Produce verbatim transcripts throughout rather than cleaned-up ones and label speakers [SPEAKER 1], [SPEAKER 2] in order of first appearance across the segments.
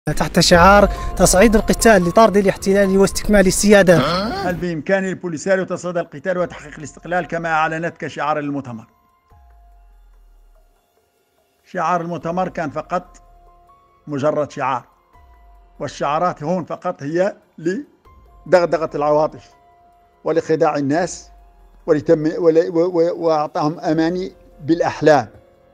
[SPEAKER 1] تحت شعار تصعيد القتال لطرد الاحتلال واستكمال السيادة.
[SPEAKER 2] هل بإمكان البوليساريو تصعيد القتال وتحقيق الاستقلال كما أعلنت كشعار المؤتمر؟ شعار المؤتمر كان فقط مجرد شعار، والشعارات هون فقط هي لدغدغة العواطف ولخداع الناس ولتم وأعطاهم أماني بالأحلام.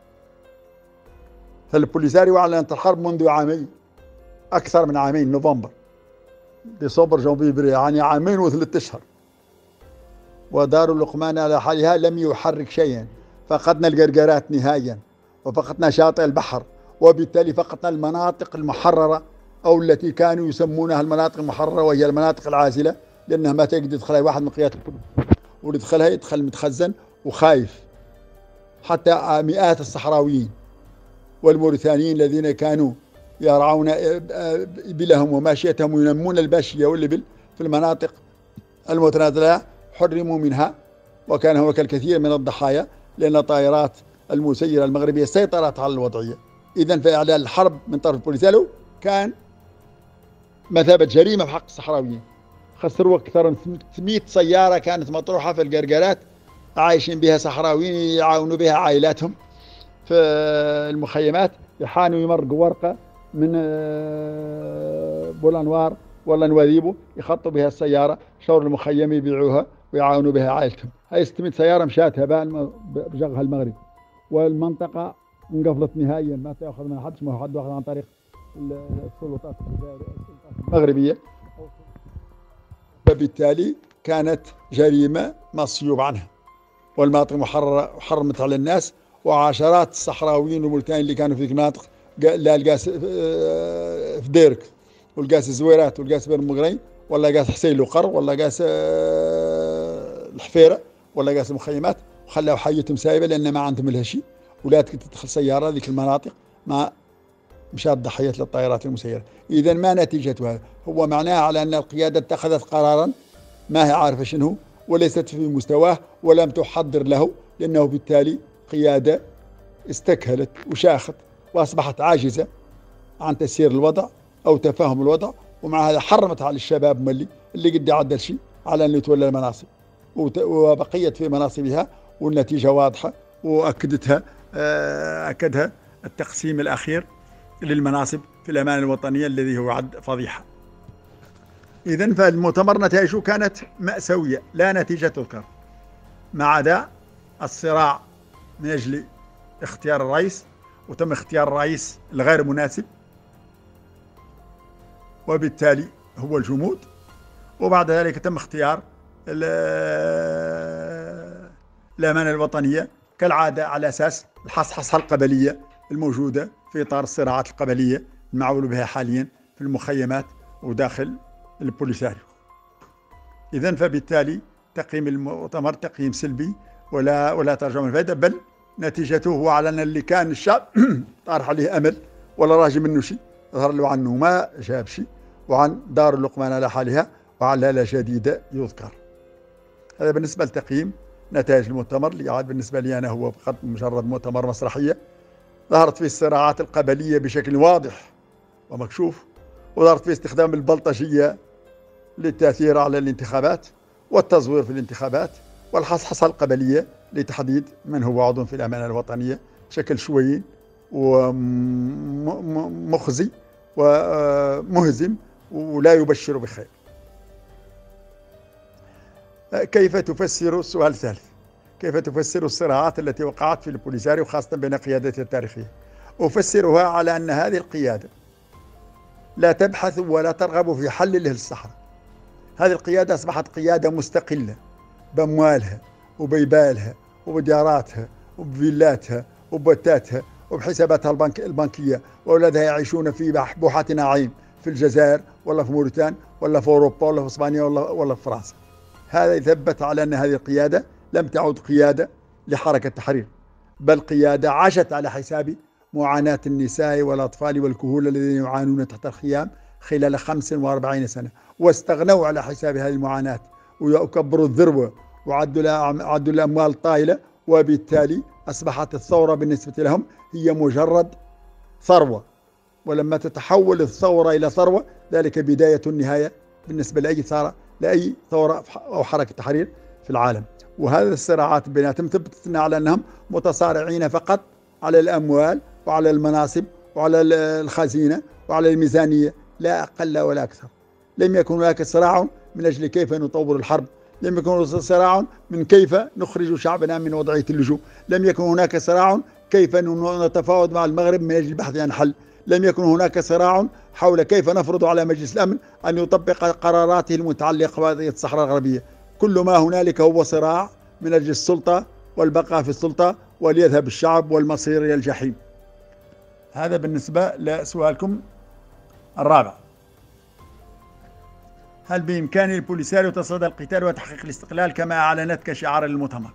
[SPEAKER 2] فالبوليساريو أعلنت الحرب منذ عامين، أكثر من عامين، نوفمبر ديسمبر جانفي، يعني عامين وثلاثة أشهر، ودار اللقمان على حالها لم يحرك شيئا. فقدنا القرقرات نهائيا، وفقدنا شاطئ البحر، وبالتالي فقدنا المناطق المحررة أو التي كانوا يسمونها المناطق المحررة، وهي المناطق العازلة، لأنها ما تقدر يدخلها واحد من قيادة القدس، ويدخلها يدخل متخزن وخايف. حتى مئات الصحراويين والموريتانيين الذين كانوا يرعون إبلهم وماشيتهم وينمون الباشية والإبل في المناطق المتنازلة حرموا منها، وكان هناك الكثير من الضحايا لأن الطائرات المسيرة المغربية سيطرت على الوضعية. إذن فإعلان الحرب من طرف البوليساريو كان مثابة جريمة في حق الصحراويين. خسروا أكثر من ثمانمئة سيارة كانت مطروحة في القرقرات عايشين بها صحراويين يعاونوا بها عائلاتهم في المخيمات، يحانوا يمرقوا ورقة من بولانوار ولا نواذيبو يخطوا بها السيارة، شور المخيم يبيعوها ويعاونوا بها عائلتهم. هاي ستمئة سيارة مشات هباء بجغها المغرب، والمنطقة انقفلت نهائيا، ما تأخذ من حد، ما حد واخذ عن طريق السلطات المغربية. فبالتالي كانت جريمة مصيوب عنها، والمناطق محررة حرمت على الناس، وعشرات الصحراويين والموريتانيين اللي كانوا في ذيك المناطق، لا القاس في ديرك والقاس الزويرات والقاس بن مغرين ولا قاس حسين لوقر ولا قاس الحفيرة ولا قاس المخيمات، وخلاوا حيتهم سايبة لأن ما عندهم لها شيء. ولا تدخل سيارة ذيك المناطق ما مشات ضحيات للطائرات المسيرة. إذا ما نتيجة هذا؟ هو معناه على أن القيادة اتخذت قرارا ما هي عارفة شنو، وليست في مستواه ولم تحضر له، لأنه بالتالي قيادة استكهلت وشاخت وأصبحت عاجزة عن تسيير الوضع أو تفهم الوضع، ومع هذا حرمت على الشباب ملي اللي قد عدل شيء على أن يتولى المناصب، وبقيت في مناصبها، والنتيجة واضحة وأكدتها أكدها التقسيم الأخير للمناصب في الأمانة الوطنية الذي هو عد فضيحة. إذن فالمؤتمر نتائجه كانت مأساوية لا نتيجة تذكر، ما عدا الصراع من أجل اختيار الرئيس، وتم اختيار الرئيس الغير مناسب، وبالتالي هو الجمود. وبعد ذلك تم اختيار الأمانة الوطنية كالعادة على أساس الحصحصة القبلية الموجودة في إطار الصراعات القبلية المعول بها حاليا في المخيمات وداخل البوليساريو. إذن فبالتالي تقييم المؤتمر تقييم سلبي ولا ولا ترجمة من الفائدة، بل نتيجته هو على أن اللي كان الشعب طارح عليه أمل ولا راجي منه شيء، ظهر له عنه ما جاب شيء، وعن دار اللقمان على حالها وعلى لا جديدة يذكر. هذا بالنسبة لتقييم نتائج المؤتمر، اللي عاد بالنسبة لي أنا هو فقط مجرد مؤتمر مسرحية ظهرت فيه الصراعات القبلية بشكل واضح ومكشوف، وظهرت فيه استخدام البلطجية للتأثير على الانتخابات والتزوير في الانتخابات، والحصحصة القبلية لتحديد من هو عضو في الأمانة الوطنية بشكل شوي ومخزي ومهزم ولا يبشر بخير. كيف تفسر السؤال الثالث؟ كيف تفسر الصراعات التي وقعت في البوليساريو خاصة بين قيادته التاريخية؟ أفسرها على أن هذه القيادة لا تبحث ولا ترغب في حل له الصحراء. هذه القيادة أصبحت قيادة مستقلة بأموالها وبيبالها وبدياراتها وبفيلاتها وبوتاتها وبحساباتها البنك البنكية، وأولادها يعيشون في بحبوحة نعيم في الجزائر ولا في موريتان ولا في أوروبا ولا في إسبانيا ولا, ولا في فرنسا. هذا يثبت على أن هذه القيادة لم تعد قيادة لحركة التحرير، بل قيادة عاشت على حساب معاناة النساء والأطفال والكهول الذين يعانون تحت الخيام خلال خمس وأربعين سنة، واستغنوا على حساب هذه المعاناة ويكبروا الذروة وعدوا الأموال طائلة، وبالتالي أصبحت الثورة بالنسبة لهم هي مجرد ثروة ولما تتحول الثورة إلى ثروة ذلك بداية النهاية بالنسبة لأي ثورة لأي ثورة أو حركة تحرير في العالم. وهذه الصراعات بيناتهم تثبت على أنهم متصارعين فقط على الأموال وعلى المناصب وعلى الخزينة وعلى الميزانية، لا أقل ولا أكثر. لم يكن هناك صراع من أجل كيف نطور الحرب، لم يكن هناك صراع من كيف نخرج شعبنا من وضعية اللجوء، لم يكن هناك صراع كيف نتفاوض مع المغرب من أجل البحث عن حل، لم يكن هناك صراع حول كيف نفرض على مجلس الأمن أن يطبق قراراته المتعلقة بقضية الصحراء الغربية. كل ما هنالك هو صراع من أجل السلطة والبقاء في السلطة، وليذهب الشعب والمصير إلى الجحيم. هذا بالنسبة لسؤالكم الرابع: هل بإمكان البوليساريو تصدى القتال وتحقيق الاستقلال كما أعلنت كشعار المؤتمر؟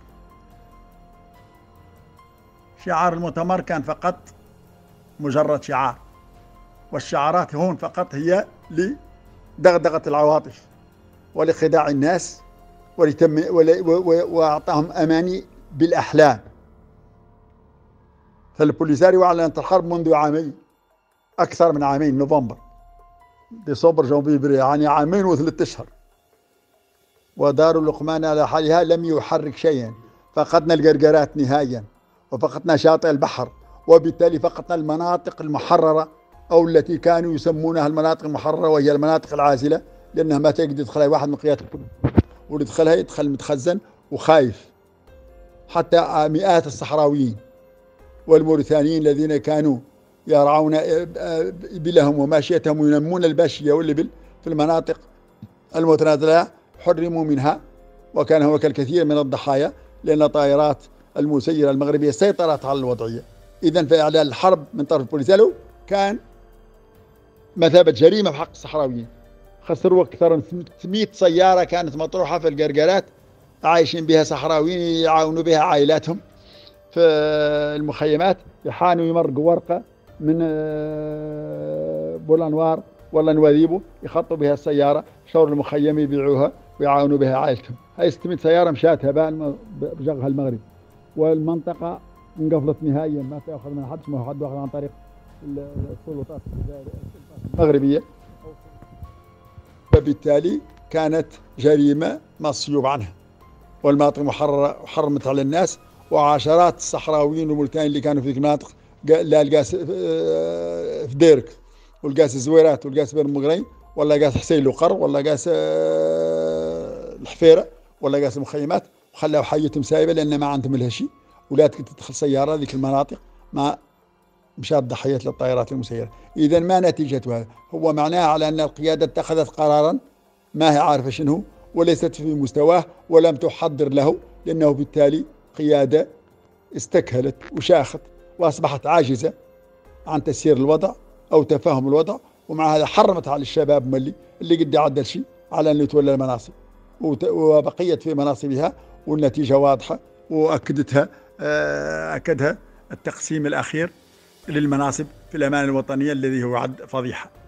[SPEAKER 2] شعار المؤتمر كان فقط مجرد شعار، والشعارات هون فقط هي لدغدغة العواطف ولخداع الناس ولتم وأعطاهم أماني بالأحلام. فالبوليساريو أعلنت الحرب منذ عامين، أكثر من عامين، نوفمبر ديسمبر جانفي، يعني عامين وثلاثة أشهر. ودار اللقمان على حالها لم يحرك شيئا. فقدنا القرقرات نهائيا، وفقدنا شاطئ البحر، وبالتالي فقدنا المناطق المحررة أو التي كانوا يسمونها المناطق المحررة، وهي المناطق العازلة، لأنها ما تقدر يدخلها واحد من قيادة البوليس، واللي يدخلها يدخل متخزن وخايف. حتى مئات الصحراويين والموريتانيين الذين كانوا يرعون إبلهم وماشيتهم وينمون الباشية والإبل في المناطق المتنازلة حرموا منها، وكان هناك الكثير من الضحايا لأن طائرات المسيرة المغربية سيطرت على الوضعية. إذن فإعلان الحرب من طرف البوليساريو كان مثابة جريمة في حق الصحراويين. خسروا أكثر من ثمانمئة سيارة كانت مطروحة في القرقرات عايشين بها صحراويين يعاونوا بها عائلاتهم في المخيمات، يحانوا يمرقوا ورقة من بولانوار ولا نواذيبو يخطوا بها السيارة شور المخيم يبيعوها ويعاونوا بها عائلتهم. هاي ستمئة سيارة مشات هباء بجغها المغرب، والمنطقة انقفلت نهائيا، ما تأخذ من حد، ما حد واخذ عن طريق السلطات المغربية. فبالتالي كانت جريمة مصيوب عنها، والمناطق محررة حرمت على الناس. وعشرات الصحراويين والموريتانيين اللي كانوا في ذيك المناطق، لا القاس في ديرك والقاس الزويرات والقاس بن مقرين ولا قاس حسين لقر ولا قاس الحفيرة ولا قاس المخيمات، وخلاوا حيتهم سايبة لأن ما عندهم لها شيء. ولا تدخل سيارة ذيك المناطق ما مشات ضحيات للطائرات المسيرة. إذا ما نتيجة هذا؟ هو معناه على أن القيادة اتخذت قرارا ما هي عارفة شنو، وليست في مستواه ولم تحضر له، لأنه بالتالي قيادة استكهلت وشاخت وأصبحت عاجزة عن تسيير الوضع أو تفاهم الوضع. ومع هذا حرمت على الشباب ملي اللي قد عدل شيء على أن يتولى المناصب، وبقيت في مناصبها، والنتيجة واضحة وأكدتها أكدها التقسيم الأخير للمناصب في الأمانة الوطنية الذي هو عد فضيحة.